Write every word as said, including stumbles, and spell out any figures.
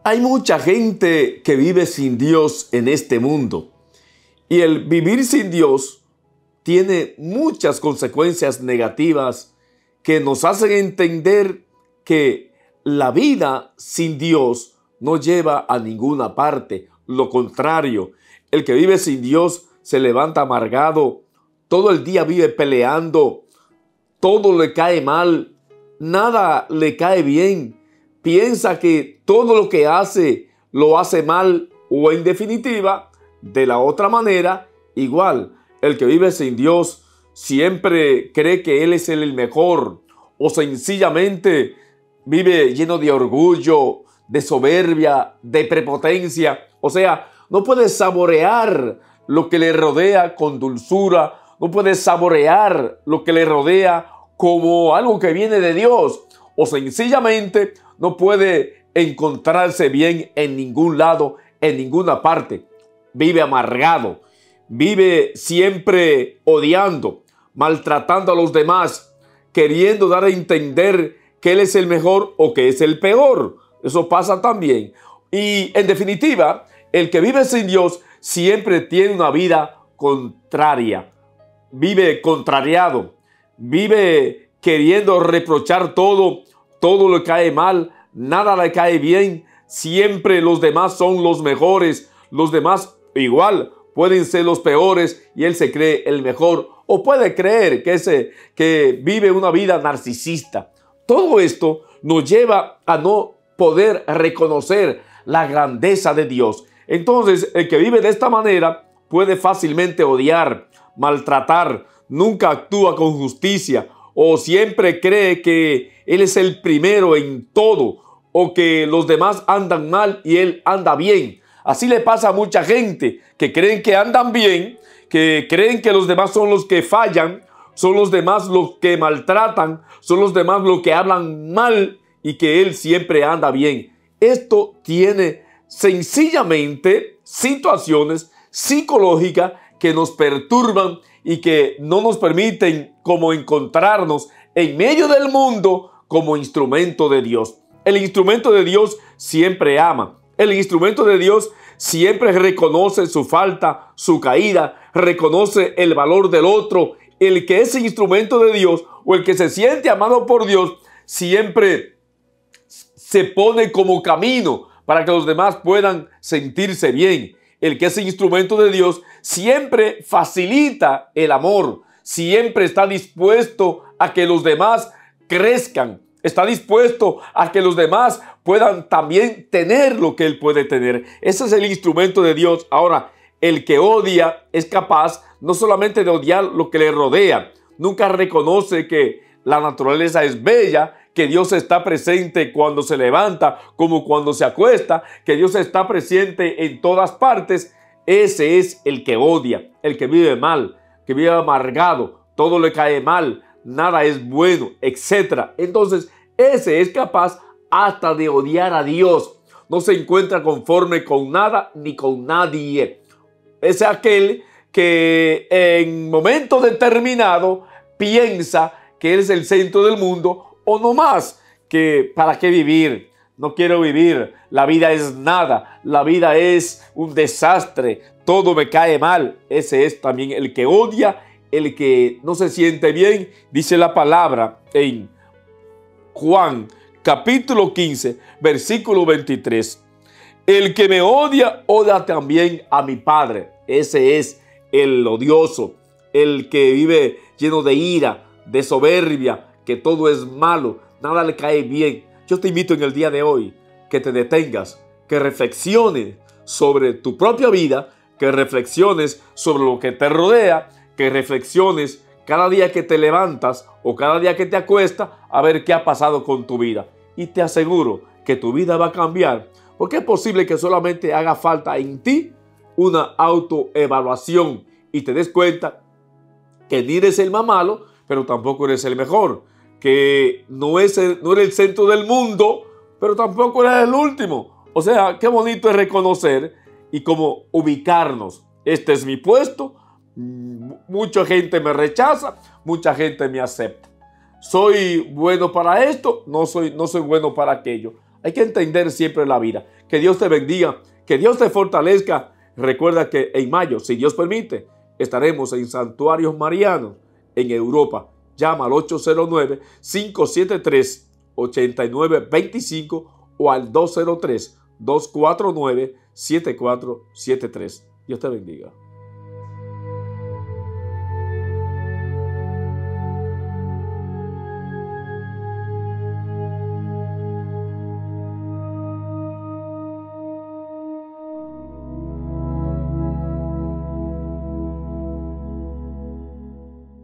Hay mucha gente que vive sin Dios en este mundo. Y el vivir sin Dios tiene muchas consecuencias negativas que nos hacen entender que la vida sin Dios no lleva a ninguna parte. Lo contrario, el que vive sin Dios se levanta amargado, todo el día vive peleando, todo le cae mal, nada le cae bien. Piensa que todo lo que hace lo hace mal o en definitiva, de la otra manera, igual. El que vive sin Dios siempre cree que Él es el mejor o sencillamente vive lleno de orgullo, de soberbia, de prepotencia. O sea, no puede saborear lo que le rodea con dulzura, no puede saborear lo que le rodea como algo que viene de Dios, o sencillamente no puede encontrarse bien en ningún lado, en ninguna parte. Vive amargado, vive siempre odiando, maltratando a los demás, queriendo dar a entender que él es el mejor o que es el peor. Eso pasa también. Y en definitiva, el que vive sin Dios siempre tiene una vida contraria. Vive contrariado, vive queriendo reprochar todo, todo le cae mal, nada le cae bien, siempre los demás son los mejores, los demás igual pueden ser los peores y él se cree el mejor o puede creer que, ese, que vive una vida narcisista. Todo esto nos lleva a no poder reconocer la grandeza de Dios. Entonces, el que vive de esta manera puede fácilmente odiar, maltratar, nunca actúa con justicia o siempre cree que él es el primero en todo o que los demás andan mal y él anda bien. Así le pasa a mucha gente que creen que andan bien, que creen que los demás son los que fallan, son los demás los que maltratan, son los demás los que hablan mal y que él siempre anda bien. Esto tiene sencillamente situaciones psicológicas que nos perturban y que no nos permiten como encontrarnos en medio del mundo como instrumento de Dios. El instrumento de Dios siempre ama. El instrumento de Dios siempre reconoce su falta, su caída, reconoce el valor del otro. El que es instrumento de Dios o el que se siente amado por Dios siempre se pone como camino para que los demás puedan sentirse bien. El que es instrumento de Dios siempre facilita el amor, siempre está dispuesto a que los demás crezcan, está dispuesto a que los demás puedan también tener lo que él puede tener. Ese es el instrumento de Dios. Ahora, el que odia es capaz no solamente de odiar lo que le rodea, nunca reconoce que la naturaleza es bella, que Dios está presente cuando se levanta, como cuando se acuesta, que Dios está presente en todas partes. Ese es el que odia, el que vive mal, que vive amargado, todo le cae mal, nada es bueno, etcétera. Entonces, ese es capaz hasta de odiar a Dios. No se encuentra conforme con nada ni con nadie. Es aquel que en momento determinado piensa que él es el centro del mundo o no más, que para qué vivir, no quiero vivir, la vida es nada, la vida es un desastre, todo me cae mal. Ese es también el que odia, el que no se siente bien. Dice la palabra en Juan capítulo quince, versículo veintitrés. El que me odia, odia también a mi Padre. Ese es el odioso, el que vive lleno de ira, de soberbia, que todo es malo, nada le cae bien. Yo te invito en el día de hoy que te detengas, que reflexiones sobre tu propia vida, que reflexiones sobre lo que te rodea, que reflexiones cada día que te levantas o cada día que te acuestas a ver qué ha pasado con tu vida. Y te aseguro que tu vida va a cambiar, porque es posible que solamente haga falta en ti una autoevaluación y te des cuenta que ni eres el más malo, pero tampoco eres el mejor, que no, es el, no eres el centro del mundo, pero tampoco eres el último. O sea, qué bonito es reconocer y como ubicarnos. Este es mi puesto, mucha gente me rechaza, mucha gente me acepta. Soy bueno para esto, no soy, no soy bueno para aquello. Hay que entender siempre la vida. Que Dios te bendiga, que Dios te fortalezca. Recuerda que en mayo, si Dios permite, estaremos en santuarios marianos en Europa. Llama al ocho cero nueve, cinco siete tres, ocho nueve dos cinco o al dos cero tres, dos cuatro nueve, siete cuatro siete tres. Dios te bendiga.